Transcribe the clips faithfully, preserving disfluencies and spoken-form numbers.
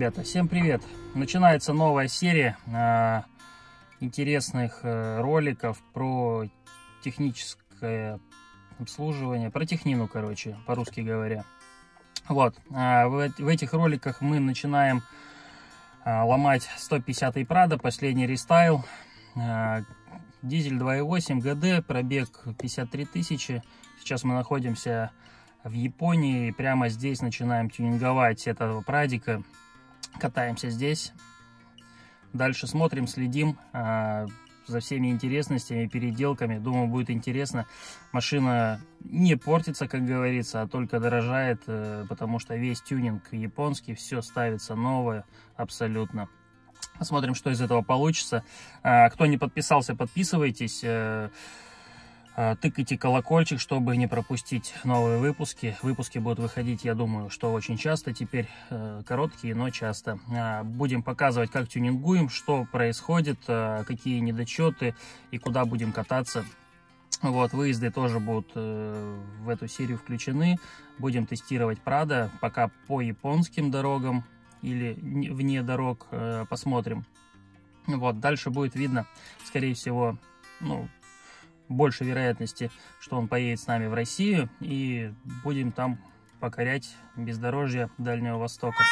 ребята, всем привет! Начинается новая серия э, интересных э, роликов про техническое обслуживание, про технину, короче, по-русски говоря. Вот, э, в, в этих роликах мы начинаем э, ломать сто пятидесятый Прадо, последний рестайл. Э, дизель два и восемь ГД, пробег пятьдесят три тысячи. Сейчас мы находимся в Японии, и прямо здесь начинаем тюнинговать этого прадика. Катаемся здесь. Дальше смотрим, следим э, за всеми интересностями, переделками. Думаю, будет интересно. Машина не портится, как говорится, а только дорожает, э, потому что весь тюнинг японский, все ставится новое абсолютно. Посмотрим, что из этого получится. Э, кто не подписался, подписывайтесь. Э, Тыкайте колокольчик, чтобы не пропустить новые выпуски. Выпуски будут выходить, я думаю, что очень часто. Теперь э, короткие, но часто. Э, будем показывать, как тюнингуем, что происходит, э, какие недочеты и куда будем кататься. Вот, выезды тоже будут э, в эту серию включены. Будем тестировать Прадо, пока по японским дорогам или вне дорог. Э, посмотрим. Вот, дальше будет видно, скорее всего, ну, больше вероятности, что он поедет с нами в Россию, и будем там покорять бездорожье Дальнего Востока.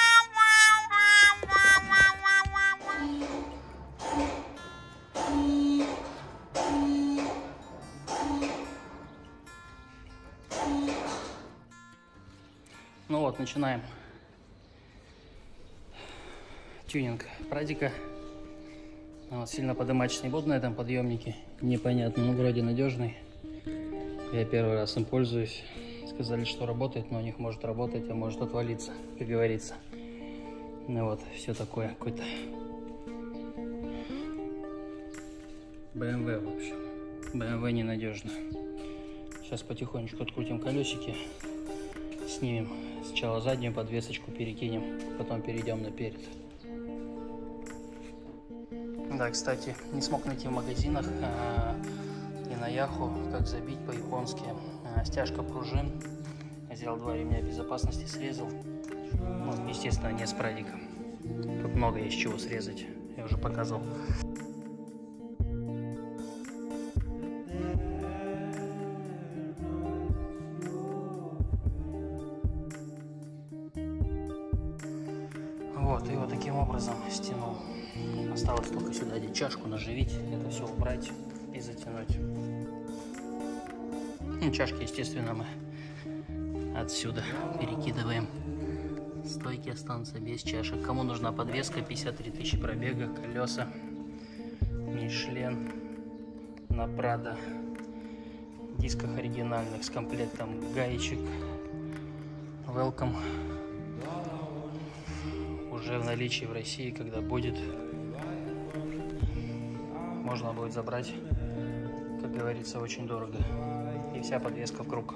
Ну вот, начинаем тюнинг Прадика. Вот, сильно подымать не буду на этом подъемнике. Непонятно, ну вроде надежный. Я первый раз им пользуюсь. Сказали, что работает, но у них может работать, а может отвалиться, как говорится. Ну вот, все такое какое-то бэ эм вэ, в общем. бэ эм вэ ненадежно. Сейчас потихонечку открутим колесики. Снимем сначала заднюю подвесочку, перекинем, потом перейдем на перед. Да, кстати, не смог найти в магазинах а, и на Яху, как забить по-японски а, стяжка пружин. Взял два ремня безопасности, срезал. Ну, естественно, не с Прадиком. Тут много есть чего срезать, я уже показывал. Вот, и вот таким образом стянул. Осталось только сюда одеть чашку, наживить, это все убрать и затянуть. Ну, чашки, естественно, мы отсюда перекидываем. Стойки останутся без чашек. Кому нужна подвеска, пятьдесят три тысячи пробега, колеса Мишлен на Прадо. В дисках оригинальных с комплектом гаечек. Welcome. Уже в наличии в России, когда будет, можно будет забрать, как говорится, очень дорого. И вся подвеска в круг.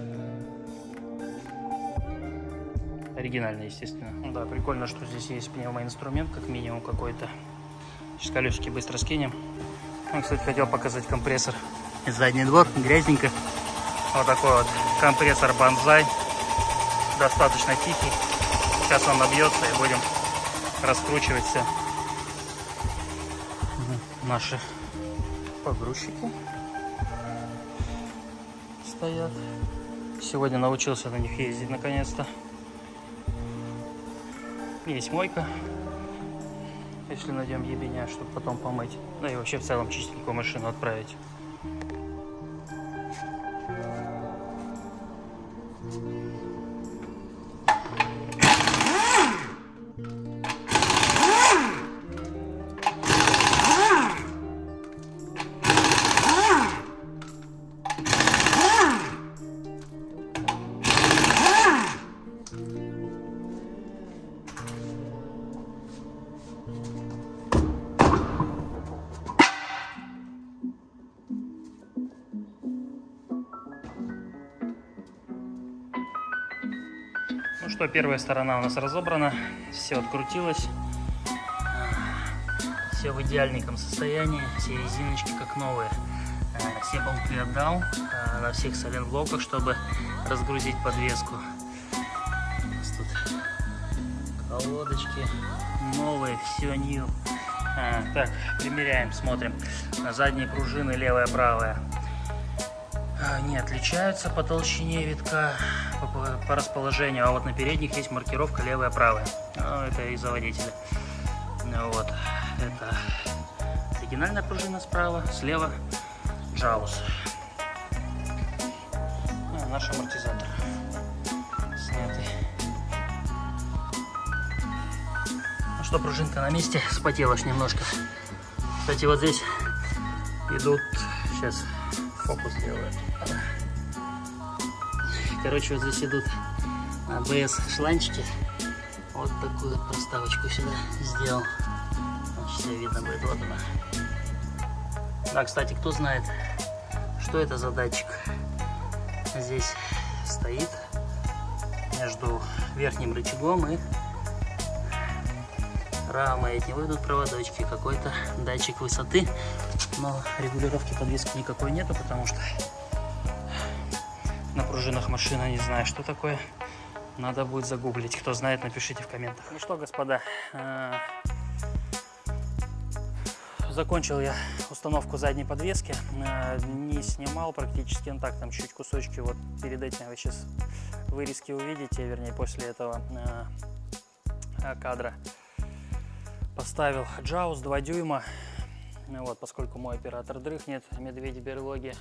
Оригинальная, естественно. Да, прикольно, что здесь есть пневмоинструмент, как минимум какой-то. Сейчас колесики быстро скинем. Ну, кстати, хотел показать компрессор. Задний двор, грязненько. Вот такой вот компрессор Банзай. Достаточно тихий. Сейчас он набьется и будем раскручивать все. Наши погрузчики стоят. Сегодня научился на них ездить наконец-то. Есть мойка, если найдем ебеня, чтобы потом помыть. Да и вообще в целом чистенькую машину отправить. Ну что, первая сторона у нас разобрана, все открутилось, все в идеальненьком состоянии, все резиночки как новые. Все болты отдал на всех сайлент-блоках, чтобы разгрузить подвеску. У нас тут Колодочки новые, все new. А, так, примеряем, смотрим. Задние пружины левая, правая. А, не отличаются по толщине витка, по, по, по расположению. А вот на передних есть маркировка левая, правая. Ну, это из-за водителя. Вот. Это оригинальная пружина справа, слева Джаус. А, наш амортизатор снятый. Ну что, пружинка на месте, вспотела аж немножко. Кстати, вот здесь идут, сейчас фокус сделаю. Короче, вот здесь идут а бэ эс шланчики. Вот такую вот проставочку сюда сделал. Все видно будет, вот она. Да, кстати, кто знает, что это за датчик? Здесь стоит между верхним рычагом и рамой. От него идут проводочки, какой-то датчик высоты, но регулировки подвески никакой нету, потому что на пружинах машина, не знаю, что такое. Надо будет загуглить. Кто знает, напишите в комментах. Ну что, господа, закончил я установку задней подвески. Не снимал практически, ну так, там чуть кусочки вот перед этим вы сейчас вырезки увидите, вернее, после этого кадра. Поставил Джаус два дюйма. Вот, поскольку мой оператор дрыхнет, медведи берлоги.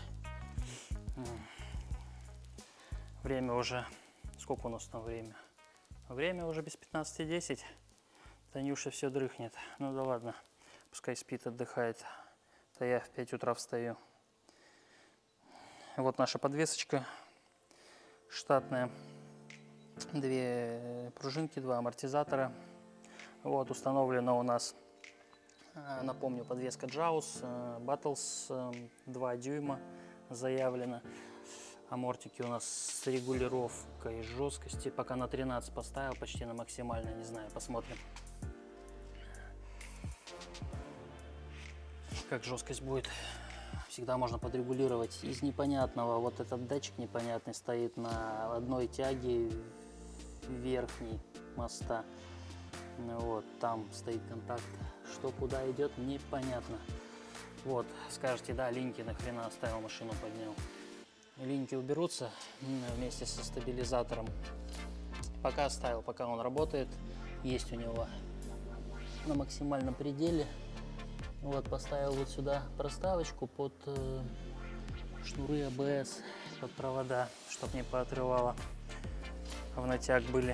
Время уже... Сколько у нас там время? Время уже без пятнадцати десять. Танюша все дрыхнет. Ну да ладно, пускай спит, отдыхает. То я в пять утра встаю. Вот наша подвесочка штатная. Две пружинки, два амортизатора. Вот установлена у нас, напомню, подвеска Джаус, Battles два дюйма заявлено. Амортики у нас с регулировкой жесткости. Пока на тринадцать поставил, почти на максимально, не знаю, посмотрим, как жесткость будет. Всегда можно подрегулировать из непонятного. Вот этот датчик непонятный стоит на одной тяге верхней моста. Вот, там стоит контакт. Что куда идет, непонятно. Вот, скажете, да, линьки нахрена оставил, машину поднял. Линьки уберутся вместе со стабилизатором. Пока оставил, пока он работает. Есть у него на максимальном пределе. Вот, поставил вот сюда проставочку под э, шнуры а бэ эс, под провода, чтобы не поотрывало. В натяг были.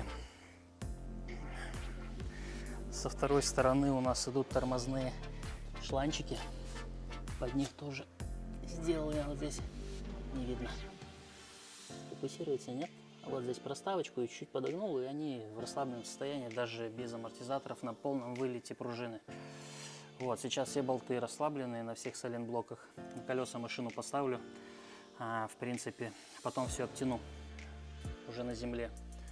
Со второй стороны у нас идут тормозные шланчики. Под них тоже сделал я вот здесь. Не видно. Фокусируется, нет? А вот здесь проставочку и чуть подогнул, и они в расслабленном состоянии, даже без амортизаторов, на полном вылете пружины. Вот, сейчас все болты расслабленные на всех сайлентблоках. На колеса машину поставлю, а, в принципе, потом все обтяну уже на земле.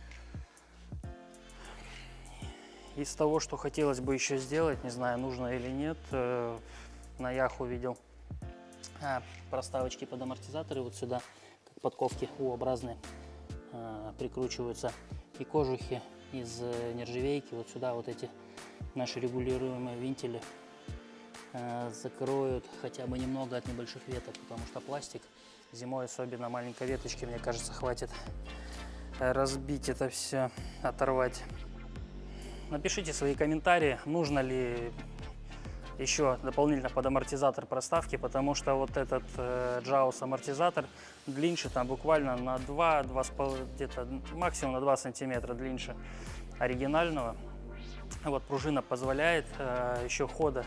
Из того, что хотелось бы еще сделать, не знаю, нужно или нет, э, на Яху видел а, проставочки под амортизаторы вот сюда, как подковки У-образные, э, прикручиваются, и кожухи из э, нержавейки вот сюда, вот эти наши регулируемые вентили э, закроют хотя бы немного от небольших веток, потому что пластик зимой, особенно маленькой веточки, мне кажется, хватит разбить это все, оторвать. Напишите свои комментарии, нужно ли еще дополнительно под амортизатор проставки, потому что вот этот э, Джаус амортизатор длиннее, там буквально на два, два где-то максимум на два сантиметра длиннее оригинального. Вот пружина позволяет э, еще хода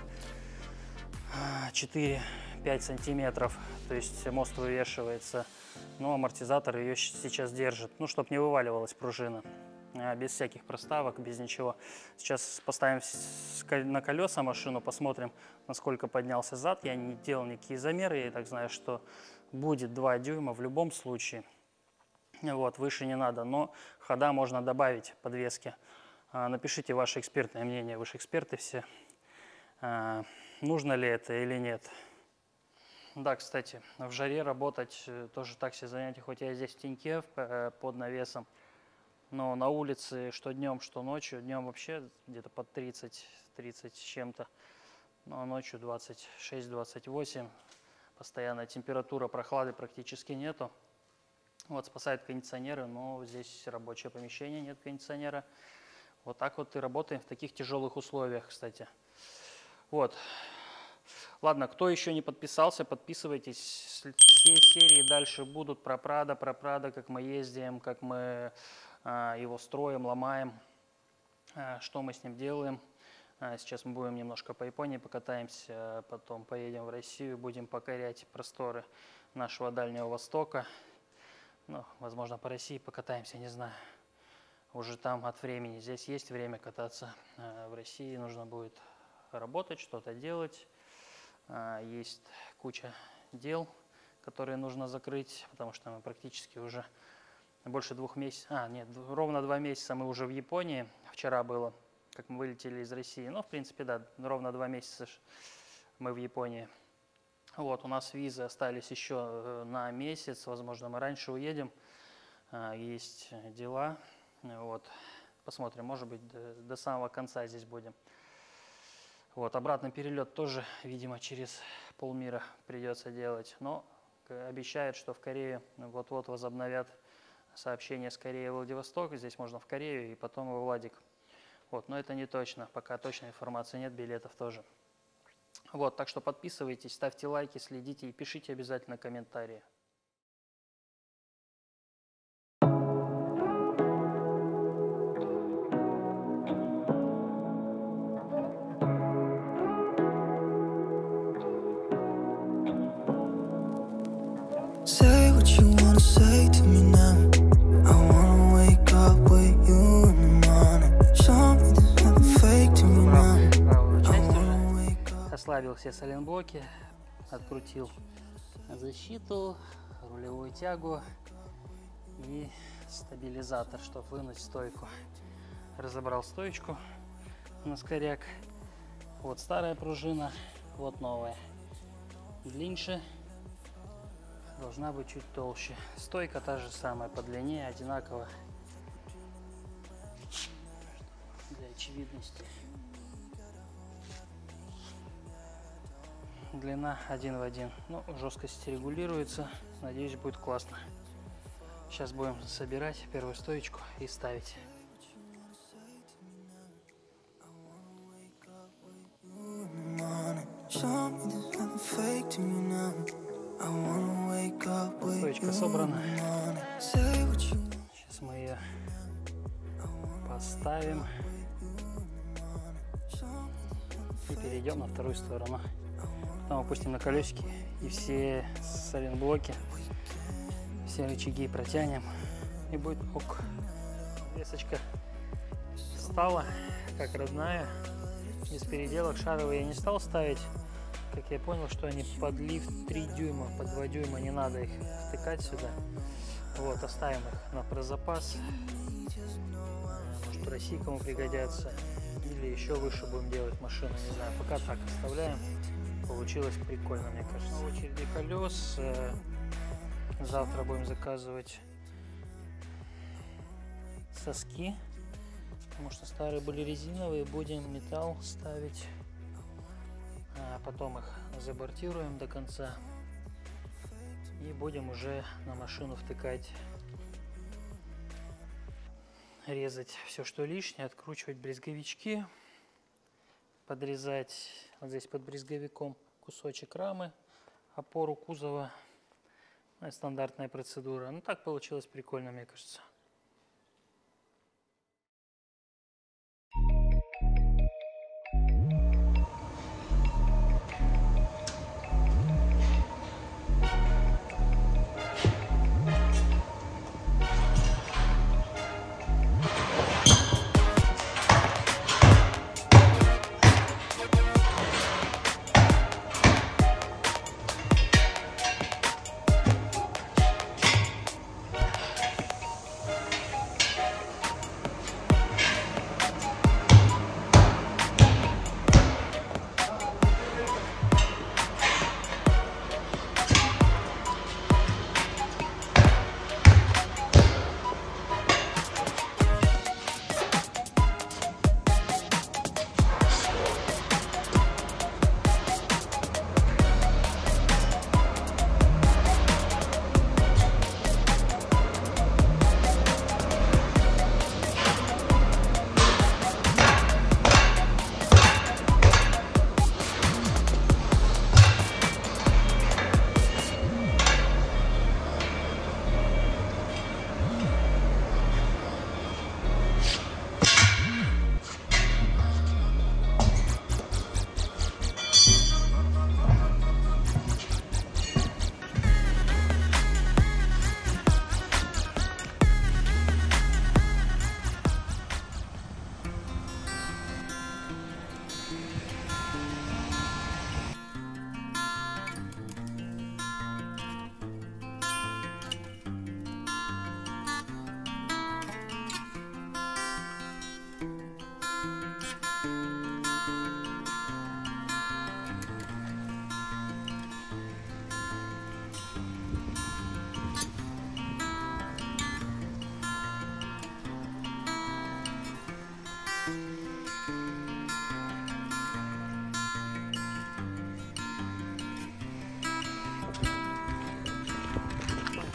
четыре-пять сантиметров, то есть мост вывешивается, но амортизатор ее сейчас держит, ну, чтобы не вываливалась пружина. Без всяких проставок, без ничего. Сейчас поставим на колеса машину, посмотрим, насколько поднялся зад. Я не делал никакие замеры, я так знаю, что будет два дюйма в любом случае. Вот, выше не надо, но хода можно добавить подвески. Напишите ваше экспертное мнение, вы же эксперты все. Нужно ли это или нет. Да, кстати, в жаре работать тоже так себе занятие, хоть я здесь в теньке под навесом. Но на улице что днем, что ночью. Днем вообще где-то под тридцать, тридцать с чем-то. Ну а ночью двадцать шесть — двадцать восемь. Постоянная температура, прохлады практически нету. Вот спасают кондиционеры, но здесь рабочее помещение, нет кондиционера. Вот так вот и работаем в таких тяжелых условиях, кстати. Вот. Ладно, кто еще не подписался, подписывайтесь. Все серии дальше будут про Прадо, про Прадо, как мы ездим, как мы а, его строим, ломаем, а, что мы с ним делаем. А, сейчас мы будем немножко по Японии покатаемся, потом поедем в Россию, будем покорять просторы нашего Дальнего Востока. Ну, возможно, по России покатаемся, не знаю. Уже там от времени. Здесь есть время кататься. А, в России нужно будет работать, что-то делать. Есть куча дел, которые нужно закрыть, потому что мы практически уже больше двух месяцев, а, нет, ровно два месяца мы уже в Японии. Вчера было, как мы вылетели из России. Ну, в принципе, да, ровно два месяца мы в Японии. Вот, у нас визы остались еще на месяц, возможно, мы раньше уедем. Есть дела. Вот, посмотрим, может быть, до, до самого конца здесь будем. Вот, обратный перелет тоже, видимо, через полмира придется делать. Но обещают, что в Корее вот-вот возобновят сообщение с Кореей в Владивосток. Здесь можно в Корею и потом во Владик. Вот, но это не точно. Пока точной информации нет, билетов тоже. Вот, так что подписывайтесь, ставьте лайки, следите и пишите обязательно комментарии. Say what you wanna say to me now. I wanna wake up with you in the morning. Show me there's nothing fake to me now. I wanna wake up. Ослабил все сайлентблоки, открутил защиту, рулевую тягу и стабилизатор, чтобы вынуть стойку. Разобрал стоечку на скоряк. Вот старая пружина, вот новая. Длиннее. Должна быть чуть толще. Стойка та же самая, по длине одинаково. Для очевидности. Длина один в один. Ну, жесткость регулируется. Надеюсь, будет классно. Сейчас будем собирать первую стоечку и ставить. Стоечка собрана. Сейчас мы ее поставим и перейдем на вторую сторону. Потом опустим на колесики и все сайлентблоки, все рычаги протянем, и будет ок. Весочка стала как родная, без переделок. Шаровые я не стал ставить. Как я понял, что они под лифт три дюйма, по два дюйма, не надо их втыкать сюда. Вот, оставим их на про запас. Может, в России кому пригодятся. Или еще выше будем делать машину, не знаю. Пока так оставляем. Получилось прикольно, мне кажется. На очереди колес. Завтра будем заказывать соски. Потому что старые были резиновые. Будем металл ставить. А потом их забортируем до конца и будем уже на машину втыкать, резать все, что лишнее, откручивать брезговички, подрезать вот здесь под брезговиком кусочек рамы, опору кузова. Ну, стандартная процедура. Ну, так получилось прикольно, мне кажется.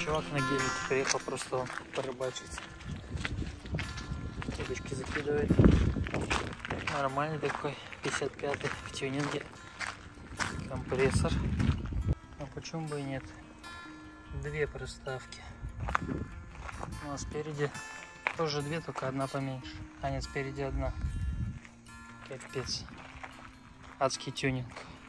Чувак на гелике приехал просто порыбачить. Удочки закидывает. Нормальный такой, пятьдесят пятый в тюнинге. Компрессор. А почему бы и нет? Две проставки. Ну а спереди тоже две, только одна поменьше. А нет, спереди одна. Капец. Адский тюнинг.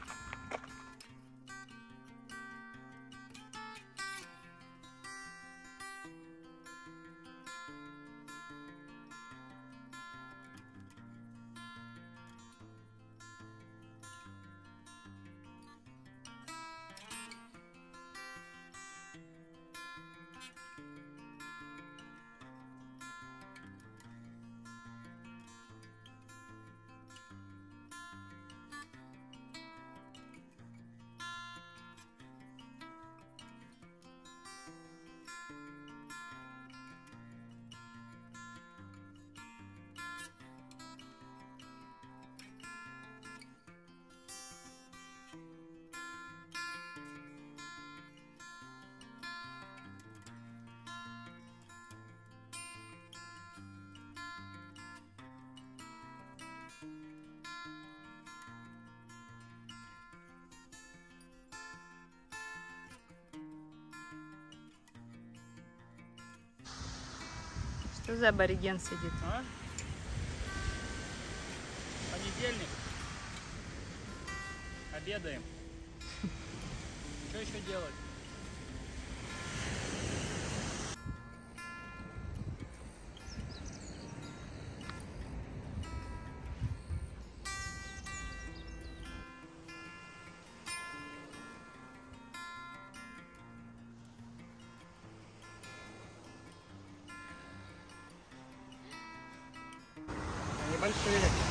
Что за абориген сидит? А? Понедельник. Обедаем. Что еще делать? Небольшие.